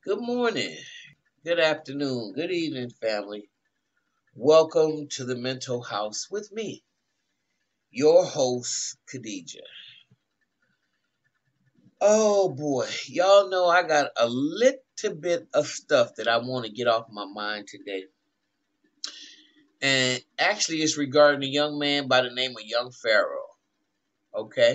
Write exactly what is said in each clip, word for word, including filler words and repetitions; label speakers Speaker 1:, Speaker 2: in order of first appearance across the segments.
Speaker 1: Good morning, good afternoon, good evening, family. Welcome to the Mental House with me, your host, Khadija. Oh boy, y'all know I got a little bit of stuff that I want to get off my mind today. And actually, it's regarding a young man by the name of Young Pharaoh. Okay?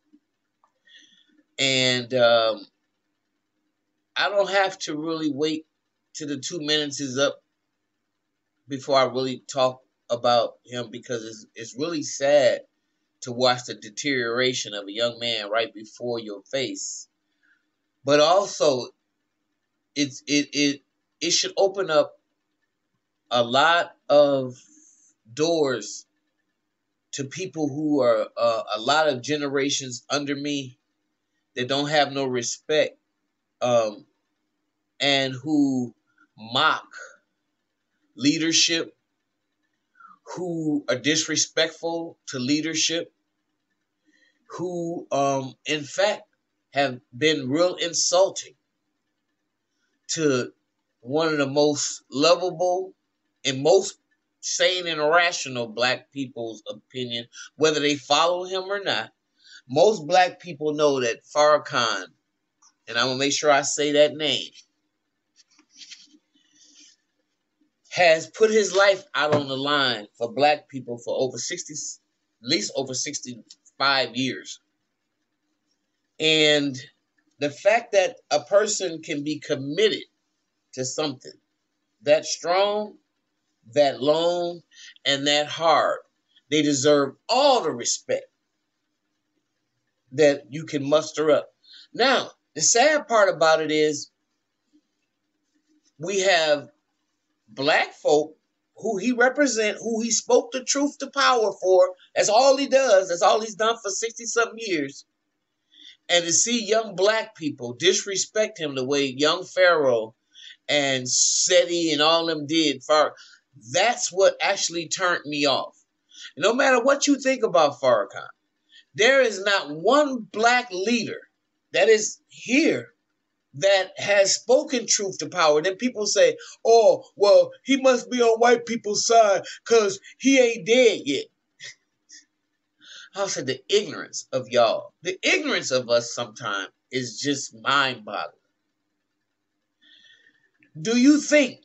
Speaker 1: And um, I don't have to really wait till the two minutes is up before I really talk about him because it's, it's really sad to watch the deterioration of a young man right before your face. But also, it's it it it should open up a lot of doors to people who are uh, a lot of generations under me that don't have no respect, um, and who mock leadership, who are disrespectful to leadership, who, um, in fact, have been real insulting to one of the most lovable and most sane and rational black people's opinion, whether they follow him or not. Most black people know that Farrakhan, and I'm going to make sure I say that name, has put his life out on the line for black people for over sixty, at least over sixty-five years. And the fact that a person can be committed to something that strong, that long, and that hard, they deserve all the respect that you can muster up. Now, the sad part about it is we have black folk who he represent, who he spoke the truth to power for. That's all he does. That's all he's done for sixty-something years. And to see young black people disrespect him the way young Pharaoh and SETI and all them did, that's what actually turned me off. No matter what you think about Farrakhan, there is not one black leader that is here that has spoken truth to power. Then people say, oh, well, he must be on white people's side because he ain't dead yet. I said the ignorance of y'all, the ignorance of us sometimes is just mind-boggling. Do you think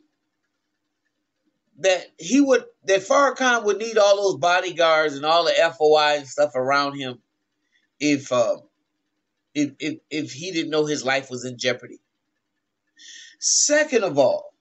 Speaker 1: that he would, that Farrakhan would need all those bodyguards and all the F O I and stuff around him if, uh, if, if, if he didn't know his life was in jeopardy? Second of all,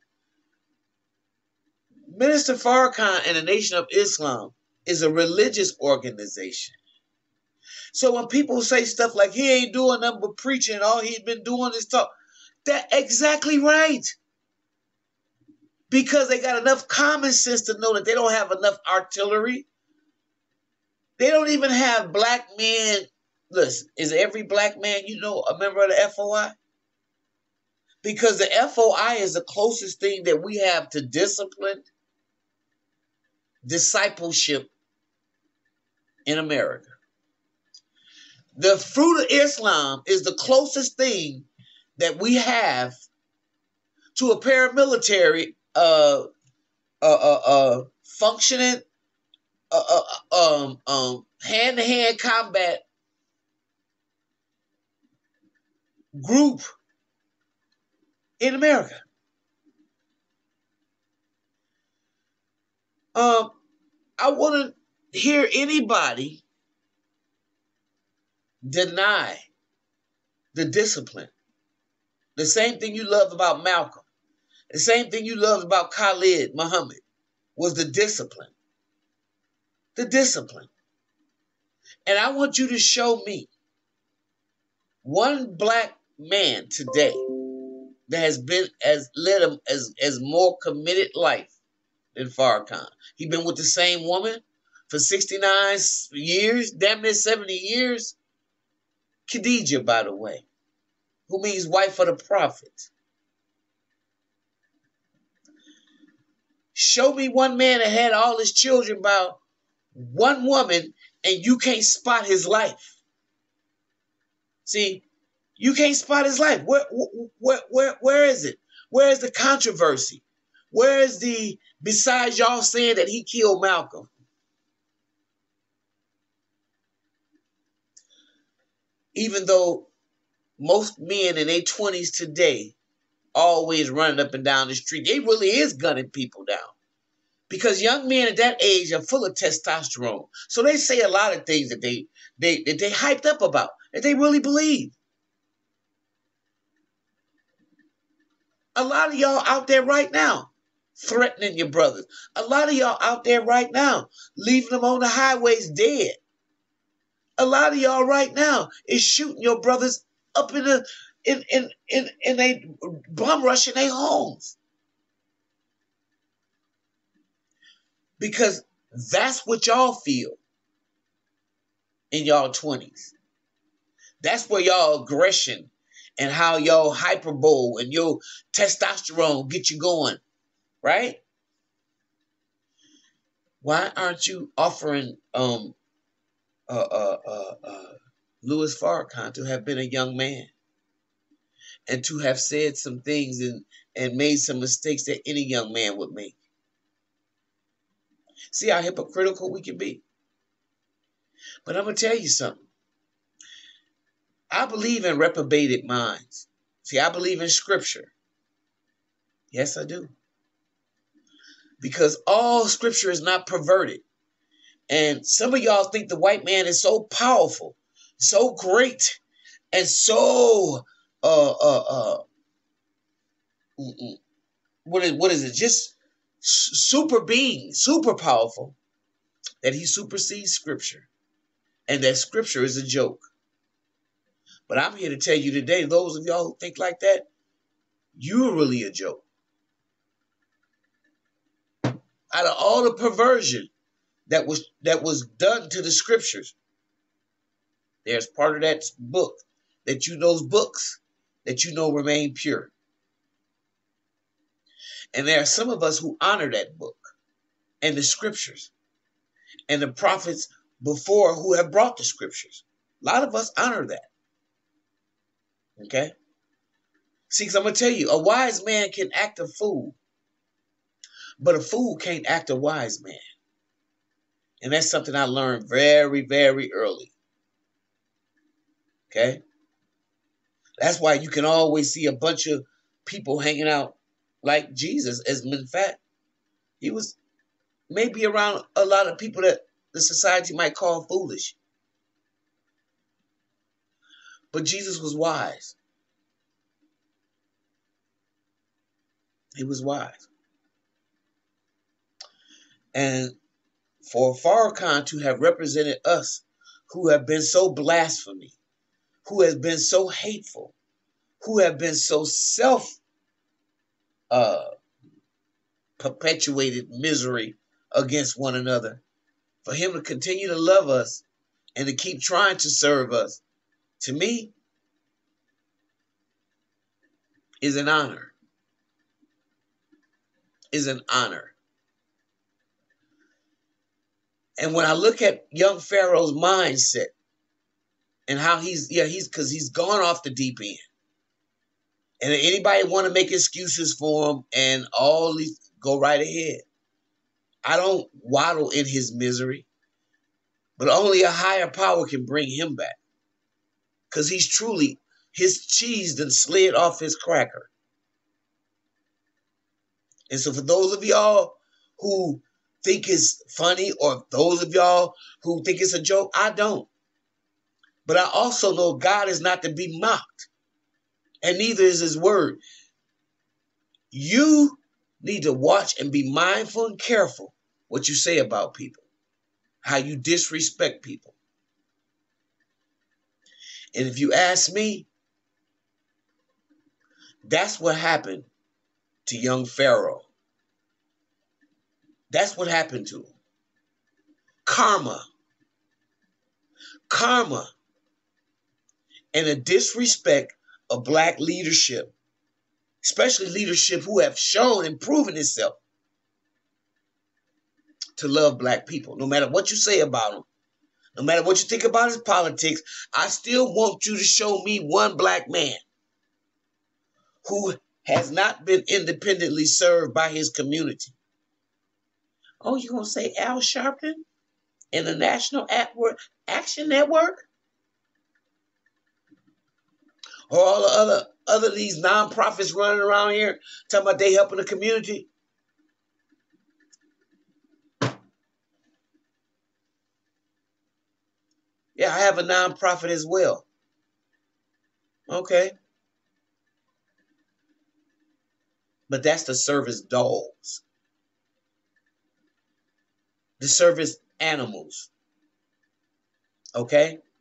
Speaker 1: Minister Farrakhan and the Nation of Islam is a religious organization. So when people say stuff like he ain't doing nothing but preaching, all he's been doing is talk, that's exactly right. Because they got enough common sense to know that they don't have enough artillery. They don't even have black men. Listen, is every black man you know a member of the F O I? Because the F O I is the closest thing that we have to discipline, discipleship in America. The fruit of Islam is the closest thing that we have to a paramilitary uh, uh, uh, uh, functioning uh, uh, um, um, hand-to-hand combat group in America. Um, I want to hear anybody deny the discipline. The same thing you loved about Malcolm. The same thing you loved about Khalid Muhammad was the discipline. The discipline. And I want you to show me one black man today that has been as led a, as as more committed life than Farrakhan. He been with the same woman for sixty-nine years, damn near seventy years. Khadija, by the way, who means wife of the prophet. Show me one man that had all his children by one woman and you can't spot his life. See, You can't spot his life. Where, where, where, where is it? Where is the controversy? Where is the, besides y'all saying that he killed Malcolm? Even though most men in their twenties today always running up and down the street, they really is gunning people down. Because young men at that age are full of testosterone. So they say a lot of things that they, they, that they hyped up about, that they really believe. A lot of y'all out there right now threatening your brothers. A lot of y'all out there right now leaving them on the highways dead. A lot of y'all right now is shooting your brothers up in the in in in in a bum rushing their homes. Because that's what y'all feel in y'all twenties. That's where y'all aggression and how y'all hyperbole and your testosterone get you going, right? Why aren't you offering um uh uh uh, uh Louis Farrakhan to have been a young man and to have said some things and and made some mistakes that any young man would make? See how hypocritical we can be. But I'm gonna tell you something. I believe in reprobated minds. See, I believe in scripture. Yes, I do. Because all scripture is not perverted. And some of y'all think the white man is so powerful, so great, and so uh uh uh what is what is it? Just super being, super powerful, that he supersedes scripture. And that scripture is a joke. But I'm here to tell you today, those of y'all who think like that, you're really a joke. Out of all the perversion that was that was done to the scriptures, there's part of that book that you those books that you know remain pure. And there are some of us who honor that book and the scriptures and the prophets before who have brought the scriptures. A lot of us honor that. Okay? See, because I'm going to tell you, a wise man can act a fool, but a fool can't act a wise man. And that's something I learned very, very early. Okay? That's why you can always see a bunch of people hanging out like Jesus. As a matter of fact, he was maybe around a lot of people that the society might call foolish. But Jesus was wise. He was wise. And for Farrakhan to have represented us who have been so blasphemy, who has been so hateful, who have been so self uh, perpetuated misery against one another, for him to continue to love us and to keep trying to serve us, to me, is an honor. Is an honor. And when I look at young Pharaoh's mindset and how he's, yeah, he's, because he's gone off the deep end. And if anybody want to make excuses for him and all these, go right ahead. I don't waddle in his misery, but only a higher power can bring him back. Because he's truly, his cheese done slid off his cracker. And so for those of y'all who think it's funny, or those of y'all who think it's a joke, I don't. But I also know God is not to be mocked, and neither is his word. You need to watch and be mindful and careful what you say about people, how you disrespect people. And if you ask me, that's what happened to young Pharaoh. That's what happened to him. Karma. Karma. And a disrespect of black leadership, especially leadership who have shown and proven itself to love black people. No matter what you say about them, No matter what you think about his politics, I still want you to show me one black man who has not been independently served by his community. Oh, you gonna say Al Sharpton in the National Action Network? Or all the other other these nonprofits running around here talking about they helping the community? Yeah, I have a nonprofit as well. Okay. But that's the service dogs. The service animals. Okay?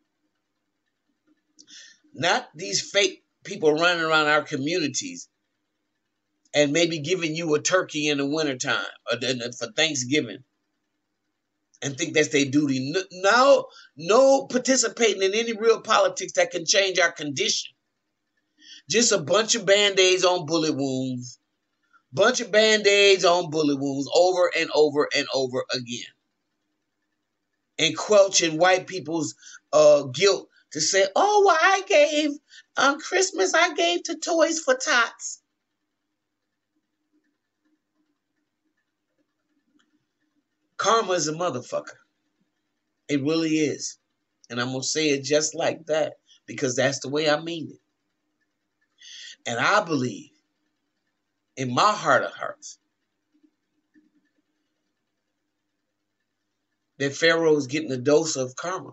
Speaker 1: Not these fake people running around our communities and maybe giving you a turkey in the wintertime or for Thanksgiving and think that's their duty. No, no participating in any real politics that can change our condition. Just a bunch of Band-Aids on bullet wounds. Bunch of Band-Aids on bullet wounds over and over and over again. And quelching white people's uh, guilt to say, oh, well, I gave, on Christmas, I gave to Toys for Tots. Karma is a motherfucker. It really is. And I'm going to say it just like that because that's the way I mean it. And I believe in my heart of hearts that Pharaoh is getting a dose of karma.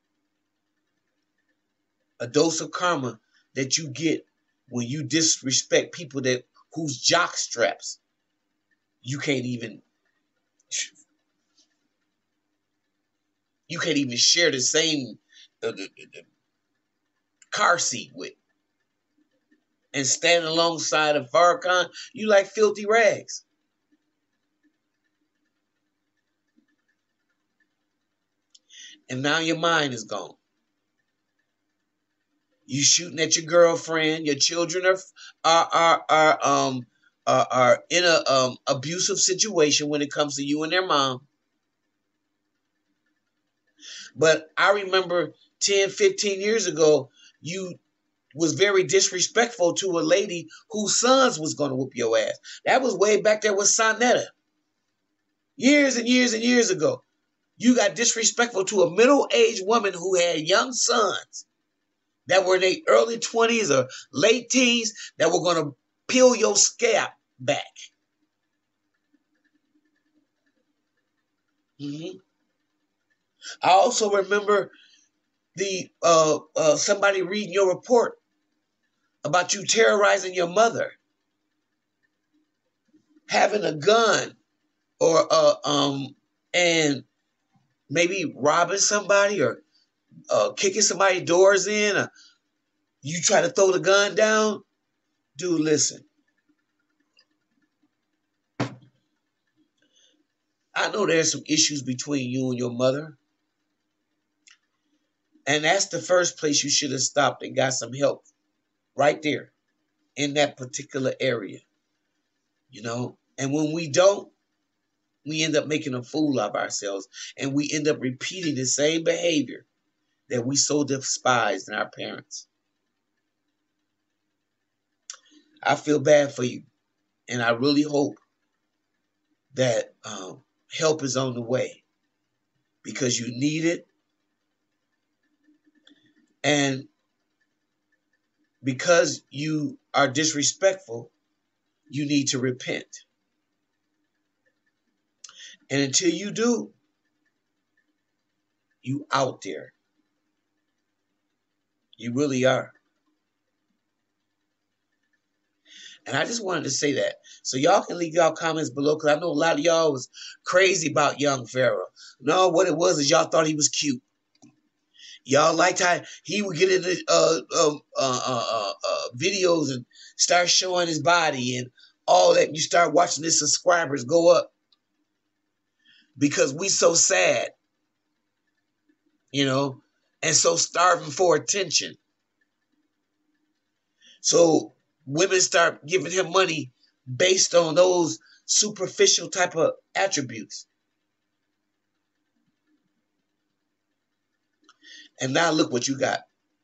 Speaker 1: A dose of karma that you get when you disrespect people that whose jock straps you can't even you can't even share the same uh, the, the, the car seat with. And stand alongside of Farrakhan, you like filthy rags. And now your mind is gone. You shooting at your girlfriend. Your children are are are, are um are, are in a um abusive situation when it comes to you and their mom. But I remember ten, fifteen years ago, you was very disrespectful to a lady whose sons was going to whoop your ass. That was way back there with Sonetta. Years and years and years ago. You got disrespectful to a middle-aged woman who had young sons that were in their early twenties or late teens that were going to peel your scalp back. Mm-hmm. I also remember the uh, uh, somebody reading your report about you terrorizing your mother, having a gun, or uh, um, and maybe robbing somebody or uh, kicking somebody's doors in. Or you try to throw the gun down. Dude, listen. I know there's some issues between you and your mother. And that's the first place you should have stopped and got some help. Right there. In that particular area. You know? And when we don't, we end up making a fool of ourselves. And we end up repeating the same behavior that we so despised in our parents. I feel bad for you. And I really hope that um, help is on the way. Because you need it. And because you are disrespectful, you need to repent. And until you do, you out there. You really are. And I just wanted to say that. So y'all can leave y'all comments below because I know a lot of y'all was crazy about young Pharaoh. No, what it was is y'all thought he was cute. Y'all liked how he would get into uh, uh, uh, uh, uh, videos and start showing his body and all that. You start watching his subscribers go up because we so sad, you know, and so starving for attention. So women start giving him money based on those superficial type of attributes. And now look what you got.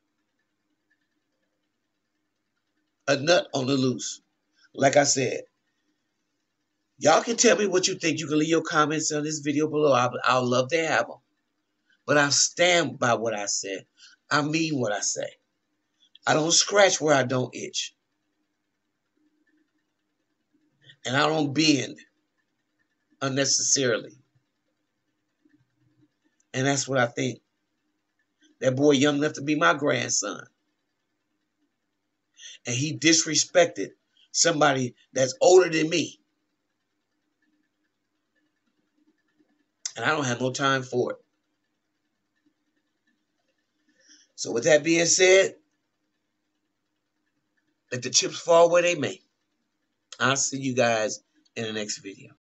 Speaker 1: A nut on the loose. Like I said, y'all can tell me what you think. You can leave your comments on this video below. I'll, I'll love to have them. But I stand by what I said. I mean what I say. I don't scratch where I don't itch. And I don't bend unnecessarily. And that's what I think. That boy young enough to be my grandson. And he disrespected somebody that's older than me. And I don't have no time for it. So with that being said, let the chips fall where they may. I'll see you guys in the next video.